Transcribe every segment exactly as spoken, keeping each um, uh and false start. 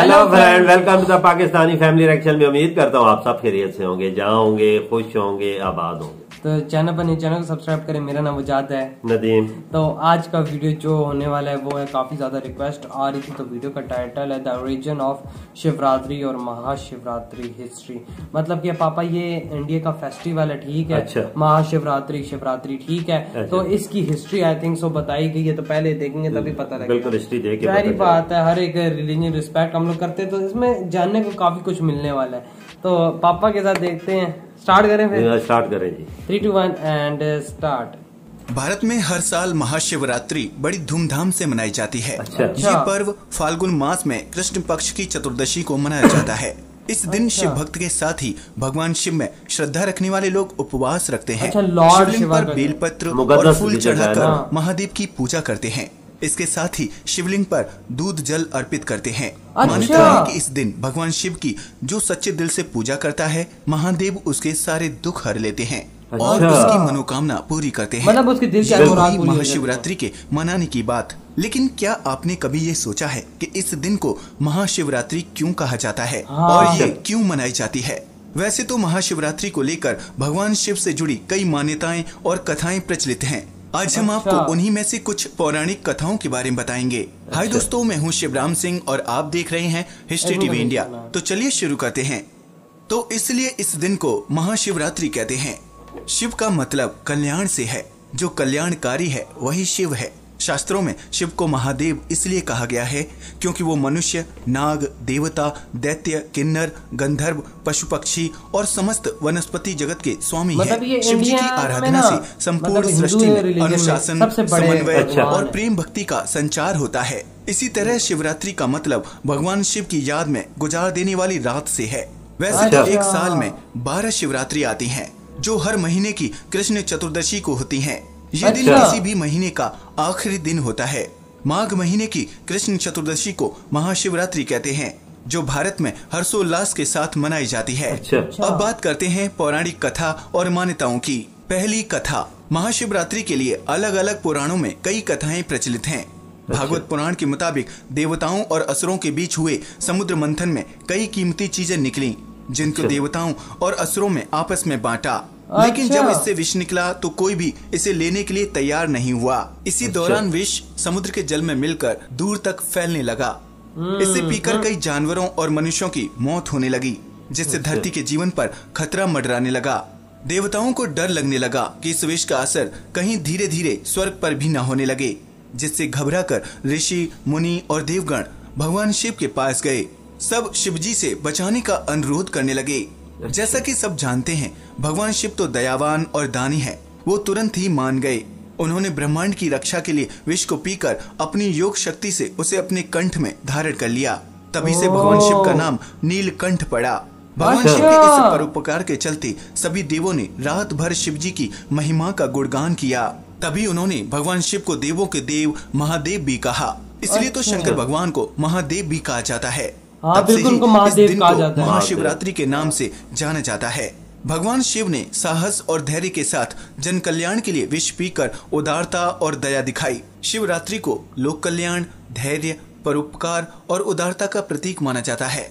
Hello friend, welcome to the Pakistani family reaction में। उम्मीद करता हूँ आप सब खैरियत से होंगे, जहाँ होंगे खुश होंगे, आबाद होंगे। तो चैनल पर चैनल को सब्सक्राइब करें। मेरा नाम वजाद है, नदीम। तो आज का वीडियो जो होने वाला है वो है, काफी ज्यादा रिक्वेस्ट आ रही थी, तो वीडियो का टाइटल है द ओरिजिन ऑफ शिवरात्रि और महाशिवरात्रि हिस्ट्री। मतलब कि पापा ये इंडिया का फेस्टिवल है, ठीक है। अच्छा। महाशिवरात्रि शिवरात्रि, ठीक है। अच्छा। तो इसकी हिस्ट्री आई थिंक सो बताई गई है, तो पहले देखेंगे तभी पता लगेगा। बिल्कुल हिस्ट्री देख के सारी बात है, हर एक रिलीजन रिस्पेक्ट हम लोग करते हैं, तो इसमें जानने को काफी कुछ मिलने वाला है। तो पापा के साथ देखते हैं, स्टार्ट करें फिर। स्टार्ट करें जी, three two one and start. Bharat में हर साल महाशिवरात्रि बड़ी धूमधाम से मनाई जाती है। अच्छा। ये पर्व फाल्गुन मास में कृष्ण पक्ष की चतुर्दशी को मनाया जाता है। इस दिन अच्छा। शिव भक्त के साथ ही भगवान शिव में श्रद्धा रखने वाले लोग उपवास रखते हैं। अच्छा, लॉर्ड शिवलिंग पर बेलपत्र और फूल चढ़ाकर हाँ। महादेव की पूजा करते हैं। इसके साथ ही शिवलिंग पर दूध जल अर्पित करते हैं। अच्छा। मान्यता है कि इस दिन भगवान शिव की जो सच्चे दिल से पूजा करता है, महादेव उसके सारे दुख हर लेते हैं। अच्छा। और उसकी मनोकामना पूरी करते हैं। मतलब उसके दिल की मुराद पूरी महाशिवरात्रि के मनाने की बात। लेकिन क्या आपने कभी ये सोचा है कि इस दिन को महाशिवरात्रि क्यों कहा जाता है? हाँ। और ये क्यों मनाई जाती है? वैसे तो महाशिवरात्रि को लेकर भगवान शिव से जुड़ी कई मान्यताएं और कथाएं प्रचलित हैं। आज हम अच्छा। आपको उन्हीं में से कुछ पौराणिक कथाओं के बारे में बताएंगे। अच्छा। हाय दोस्तों, मैं हूँ शिवराम सिंह और आप देख रहे हैं हिस्ट्री टीवी इंडिया। तो चलिए शुरू करते हैं। तो इसलिए इस दिन को महाशिवरात्रि कहते हैं। शिव का मतलब कल्याण से है। जो कल्याणकारी है वही शिव है। शास्त्रों में शिव को महादेव इसलिए कहा गया है क्योंकि वो मनुष्य, नाग, देवता, दैत्य, किन्नर, गंधर्व, पशु पक्षी और समस्त वनस्पति जगत के स्वामी मतलब है। शिव जी की आराधना से संपूर्ण मतलब सृष्टि में अनुशासन, समन्वय अच्छा। और प्रेम भक्ति का संचार होता है। इसी तरह शिवरात्रि का मतलब भगवान शिव की याद में गुजार देने वाली रात से है। वैसे तो एक साल में बारह शिवरात्रि आती हैं, जो हर महीने की कृष्ण चतुर्दशी को होती हैं। ये दिन किसी भी महीने का आखिरी दिन होता है। माघ महीने की कृष्ण चतुर्दशी को महाशिवरात्रि कहते हैं, जो भारत में हर्षोल्लास के साथ मनाई जाती है। अच्छा। अब बात करते हैं पौराणिक कथा और मान्यताओं की। पहली कथा। महाशिवरात्रि के लिए अलग अलग पुराणों में कई कथाएं प्रचलित हैं। अच्छा। भागवत पुराण के मुताबिक देवताओं और असुरों के बीच हुए समुद्र मंथन में कई कीमती चीजें निकली, जिनको देवताओं और असुरों में आपस में बांटा। लेकिन अच्छा। जब इससे विष निकला तो कोई भी इसे लेने के लिए तैयार नहीं हुआ। इसी अच्छा। दौरान विष समुद्र के जल में मिलकर दूर तक फैलने लगा। इसे पीकर कई जानवरों और मनुष्यों की मौत होने लगी, जिससे अच्छा। धरती के जीवन पर खतरा मंडराने लगा। देवताओं को डर लगने लगा कि इस विष का असर कहीं धीरे धीरे स्वर्ग पर भी न होने लगे, जिससे घबरा कर ऋषि, मुनि और देवगण भगवान शिव के पास गए। सब शिवजी से बचाने का अनुरोध करने लगे। जैसा कि सब जानते हैं, भगवान शिव तो दयावान और दानी है। वो तुरंत ही मान गए। उन्होंने ब्रह्मांड की रक्षा के लिए विष को पीकर अपनी योग शक्ति से उसे अपने कंठ में धारण कर लिया। तभी से भगवान शिव का नाम नीलकंठ पड़ा। भगवान शिव के इस परोपकार के चलते सभी देवों ने रात भर शिव जी की महिमा का गुणगान किया। तभी उन्होंने भगवान शिव को देवों के देव महादेव भी कहा। इसलिए तो शंकर भगवान को महादेव भी कहा जाता है। हाँ, बिल्कुल को महादेव कहा जाता है। महाशिवरात्रि के नाम से जाना जाता है। भगवान शिव ने साहस और धैर्य के साथ जन कल्याण के लिए विष पीकर उदारता और दया दिखाई। शिवरात्रि को लोक कल्याण, धैर्य, परोपकार और उदारता का प्रतीक माना जाता है।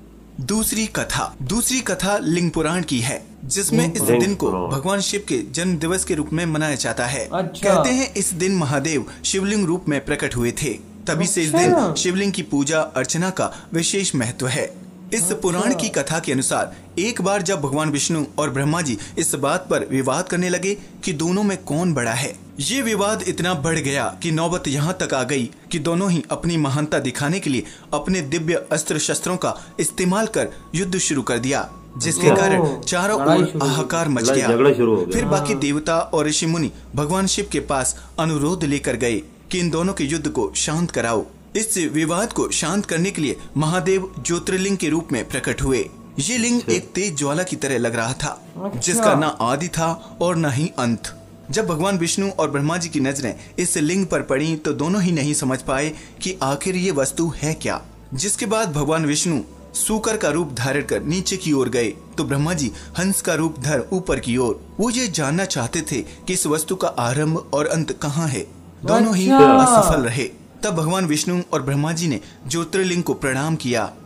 दूसरी कथा। दूसरी कथा लिंग पुराण की है, जिसमें इस दिन को भगवान शिव के जन्म दिवस के रूप में मनाया जाता है। अच्छा। कहते हैं इस दिन महादेव शिवलिंग रूप में प्रकट हुए थे। तभी से इस दिन शिवलिंग की पूजा अर्चना का विशेष महत्व है। इस पुराण की कथा के अनुसार एक बार जब भगवान विष्णु और ब्रह्मा जी इस बात पर विवाद करने लगे कि दोनों में कौन बड़ा है। ये विवाद इतना बढ़ गया कि नौबत यहाँ तक आ गई कि दोनों ही अपनी महानता दिखाने के लिए अपने दिव्य अस्त्र शस्त्रों का इस्तेमाल कर युद्ध शुरू कर दिया, जिसके कारण चारों ओर हाहाकार मच गया। फिर बाकी देवता और ऋषि मुनि भगवान शिव के पास अनुरोध लेकर गए कि इन दोनों के युद्ध को शांत कराओ। इस विवाद को शांत करने के लिए महादेव ज्योतिर्लिंग के रूप में प्रकट हुए। ये लिंग एक तेज ज्वाला की तरह लग रहा था, जिसका न आदि था और न ही अंत। जब भगवान विष्णु और ब्रह्मा जी की नजरें इस लिंग पर पड़ी तो दोनों ही नहीं समझ पाए कि आखिर ये वस्तु है क्या। जिसके बाद भगवान विष्णु सूकर का रूप धारण कर नीचे की ओर गए, तो ब्रह्मा जी हंस का रूप धर ऊपर की ओर। वो ये जानना चाहते थे कि इस वस्तु का आरंभ और अंत कहाँ है। दोनों ही असफल रहे। तब भगवान विष्णु और ब्रह्मा जी ने ज्योतिर्लिंग को प्रणाम किया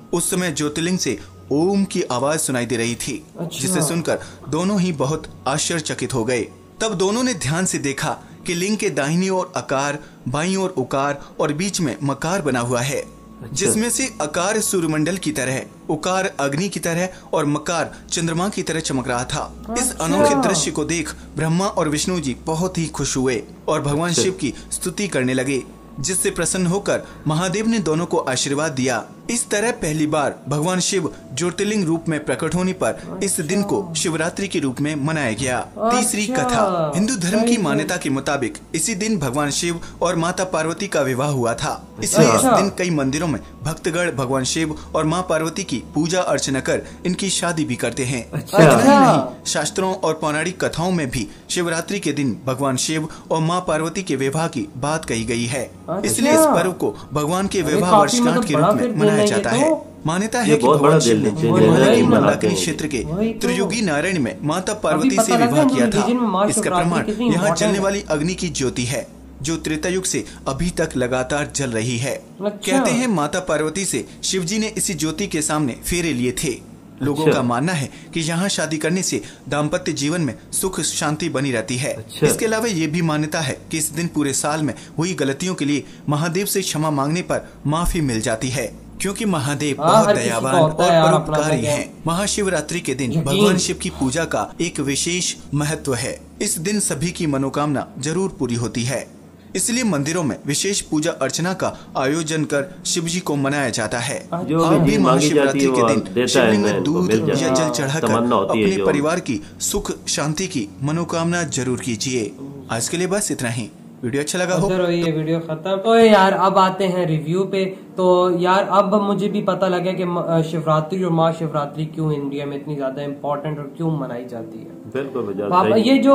उस समय ज्योतिर्लिंग से ओम की आवाज सुनाई दे रही थी, अच्छा। जिसे सुनकर दोनों ही बहुत आश्चर्यचकित हो गए। तब दोनों ने ध्यान से देखा कि लिंग के दाहिनी ओर अकार, बाईं ओर उकार और बीच में मकार बना हुआ है, जिसमें से अकार सूर्यमंडल की तरह, उकार अग्नि की तरह और मकार चंद्रमा की तरह चमक रहा था। इस अनोखे दृश्य को देख ब्रह्मा और विष्णु जी बहुत ही खुश हुए और भगवान शिव की स्तुति करने लगे, जिससे प्रसन्न होकर महादेव ने दोनों को आशीर्वाद दिया। इस तरह पहली बार भगवान शिव ज्योतिर्लिंग रूप में प्रकट होने पर इस दिन को शिवरात्रि के रूप में मनाया गया। तीसरी कथा। हिंदू धर्म की मान्यता के मुताबिक इसी दिन भगवान शिव और माता पार्वती का विवाह हुआ था, इसलिए इस दिन कई मंदिरों में भक्तगण भगवान शिव और माँ पार्वती की पूजा अर्चना कर इनकी शादी भी करते हैं। इतना ही नहीं, शास्त्रों और पौराणिक कथाओं में भी शिवरात्रि के दिन भगवान शिव और माँ पार्वती के विवाह की बात कही गई है, इसलिए इस पर्व को भगवान के विवाह वर्षगांठ के रूप में मनाया जाता है। मान्यता है कि भगवान शिव ने निर्मला के मंदाकिनी क्षेत्र के त्रियुगी नारायण में माता पार्वती से विवाह किया था। इसका प्रमाण यहाँ जलने वाली अग्नि की ज्योति है, जो त्रेता युग से अभी तक लगातार जल रही है। कहते हैं माता पार्वती से शिव जी ने इसी ज्योति के सामने फेरे लिए थे। लोगों अच्छा। का मानना है कि यहाँ शादी करने से दाम्पत्य जीवन में सुख शांति बनी रहती है। अच्छा। इसके अलावा ये भी मान्यता है कि इस दिन पूरे साल में हुई गलतियों के लिए महादेव से क्षमा मांगने पर माफी मिल जाती है, क्योंकि महादेव बहुत दयावान और परोपकारी हैं। महाशिवरात्रि के दिन भगवान शिव की पूजा का एक विशेष महत्व है। इस दिन सभी की मनोकामना जरूर पूरी होती है, इसलिए मंदिरों में विशेष पूजा अर्चना का आयोजन कर शिव जी को मनाया जाता है। जो आप भी भी महाशिवरात्रि मांगी जाती है के दिन वो शिवलिंग देता है, में दूध मिल जाता या है। जल चढ़ाकर तमन्ना होती है अपने जो। परिवार की सुख शांति की मनोकामना जरूर कीजिए। आज के लिए बस इतना ही। वीडियो अच्छा लगा हो चलो ये वीडियो खत्म। तो यार अब आते हैं रिव्यू पे। तो यार अब मुझे भी पता लगा कि शिवरात्रि और महाशिवरात्रि क्यों इंडिया में इतनी ज्यादा इम्पोर्टेंट और क्यों मनाई जाती है। बिल्कुल पापा ये जो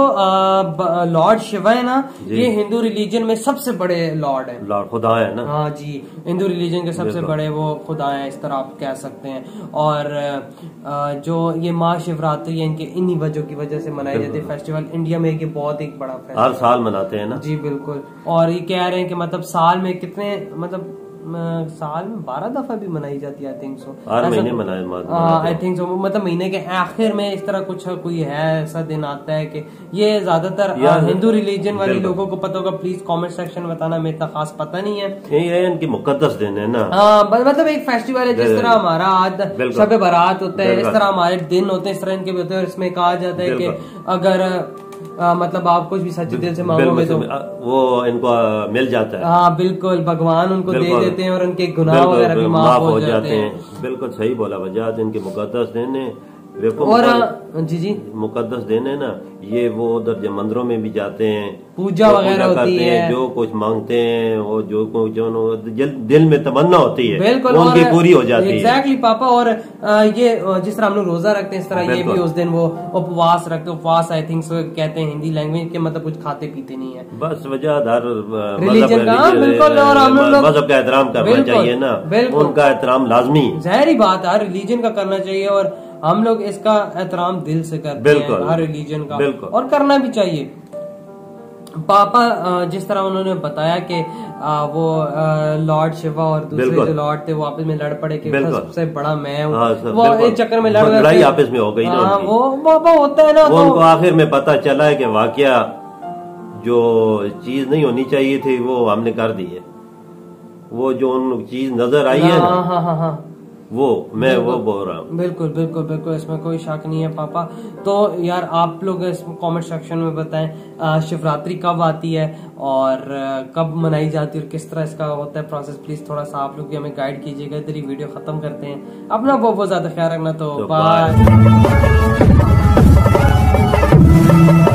लॉर्ड शिवा है ना, ये हिंदू रिलीजन में सबसे बड़े लॉर्ड है, लॉर्ड खुदा है ना। हाँ जी, हिंदू रिलीजन के सबसे बड़े वो खुदा है, इस तरह आप कह सकते हैं। और आ, जो ये महाशिवरात्रि है, इनके इन्हीं वजह की वजह से मनाई जाती है फेस्टिवल। इंडिया में ये बहुत एक बड़ा फेस्टिवल हर साल मनाते हैं ना जी बिल्कुल। और ये कह रहे हैं कि मतलब साल में कितने मतलब साल में बारह दफा भी मनाई जाती है, आई थिंक सो। हर महीने मनाए आई थिंक सो, मतलब महीने के आखिर में इस तरह कुछ कोई है ऐसा दिन आता है कि ये ज्यादातर हिंदू रिलीजन वाले लोगों को पता होगा। प्लीज कमेंट सेक्शन में बताना, मेरे इतना खास पता नहीं है। ये इनकी मुकद्दस दिन है ना। हाँ मतलब एक फेस्टिवल है, जिस तरह हमारा आज शब बारात होता है, इस तरह हमारे दिन होते हैं, इस तरह इनके भी होते हैं। और इसमें कहा जाता है कि अगर आ, मतलब आप कुछ भी सच्चे दिल से मांगोगे तो वो इनको मिल जाता है। हाँ बिल्कुल, भगवान उनको दे देते हैं और उनके गुनाह वगैरह भी माफ हो जाते हैं। बिल्कुल सही बोला वजाद, इनके मुकद्दस दिन है। और जी जी मुकद्दस दिन है ना, ये वो उधर मंदिरों में भी जाते हैं, पूजा वगैरह होती है, जो कुछ मांगते हैं वो जो कुछ जो दिल में तमन्ना होती है बिल्कुल उनकी पूरी हो जाती है। एग्जैक्टली पापा। और ये जिस तरह हम लोग रोजा रखते हैं, इस तरह ये भी उस दिन वो उपवास रखते हैं। उपवास आई थिंक कहते हैं हिंदी लैंग्वेज के, मतलब कुछ खाते पीते नहीं है। बस वजह रिलीजन का बिल्कुल, और हम लोग मजहब का एहतराम करना चाहिए ना, उनका एहतराम लाजमी जहरी बात है, रिलीजन का करना चाहिए। और हम लोग इसका एहतराम दिल से करते हैं, हर रिलीजन का, और करना भी चाहिए। पापा जिस तरह उन्होंने बताया कि वो लॉर्ड शिवा और दूसरे जो लॉर्ड थे वो आपस में लड़ पड़े कि सबसे बड़ा मैं हूँ, वो एक चक्कर में लड़ लड़ाई आपस में हो गई ना। वो पापा होता है ना, वो उनको आखिर में पता चला है कि वाकया जो चीज नहीं होनी चाहिए थी वो हमने कर दी है। वो जो उन चीज नजर आई है ना, हाँ हाँ हाँ वो मैं वो बोल रहा हूँ। बिल्कुल बिल्कुल बिल्कुल, इसमें कोई शक नहीं है पापा। तो यार आप लोग इस कमेंट सेक्शन में बताएं शिवरात्रि कब आती है और कब मनाई जाती है और किस तरह इसका होता है प्रोसेस। प्लीज थोड़ा सा आप लोग भी हमें गाइड कीजिएगा। इधर ही वीडियो खत्म करते हैं। अपना बहुत बहुत ज्यादा ख्याल रखना। तो बाय।